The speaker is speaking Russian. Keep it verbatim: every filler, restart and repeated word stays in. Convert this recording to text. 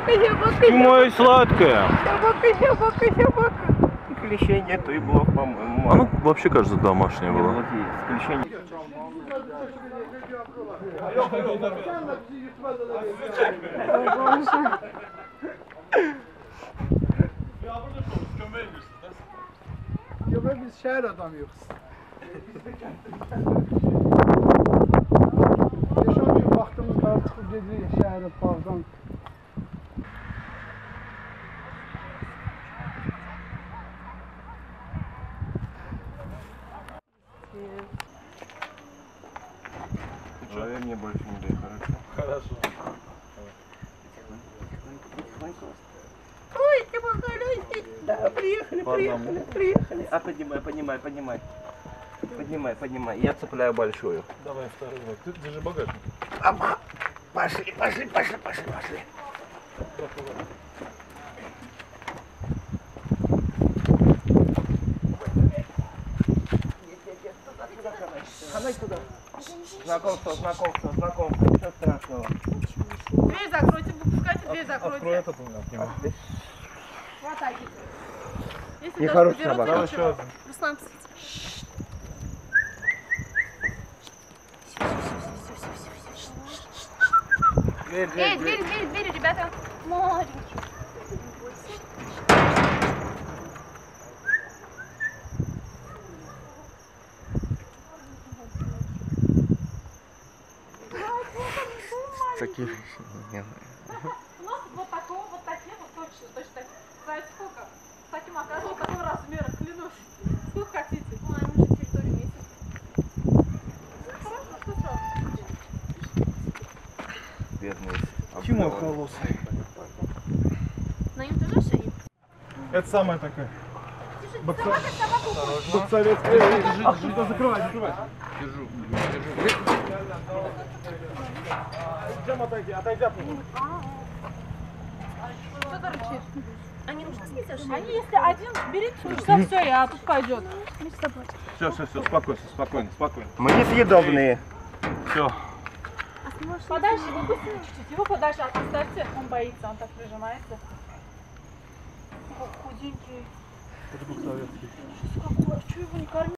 Собака, собака, Ты моя сладкая. собака, собака, собака. Клещей нету и блох, по-моему. Она вообще, кажется, домашняя Вот была. есть, клещей нет. Yok biz şehir adamıyız. Yaşamıyor vaxtımız daha çıxıb gedirik şəhərə bağdan. Человек мне больше не дай, хорошо? Хорошо. Ой, ты поколюсь. Да, приехали, По приехали, одному. приехали. А поднимай, поднимай, поднимай. Поднимай, поднимай. Я цепляю большую. Давай второй. Ты держи багажник. Ама. Пошли, пошли, пошли, пошли, пошли. Хавай туда. Знакомство, знакомство, знакомство. Ничего страшного. Дверь закройте, выпускайте, дверь Открой закройте. этот у меня. Дима. Хватайте. Если Нехорошая даже собака. берут, Давай ничего. еще один. Руслан, Дверь, эй, дверь, дверь, дверь, дверь, ребята. Маленький. Таких не У нас вот такого, вот такие вот точно, точно так. Знаете сколько? С таким оказывал такого размера, клянусь. Сколько хотите? Ой, мы же территорию месяц. Хорошо, что сразу? бедные. Тимур холосый. На нем тоже шеи? Это самая такая. Бокса... Собака, собака, Боксовецкая. Ах, что закрывай, закрывай. Держу, Чем отойди? Отойди от него. что ты рычишь? Они уже съездят? Они, если один, берите, все, все, и а тут пойдет. Все, все, все, спокойно, спокойно, спокойно. Мы несъедобные. Все. Подальше, вы быстрее чуть-чуть. Его подальше оставьте, он боится, он так прижимается. О, худенький. Это боксовецкий. Какой, а что его не кормить?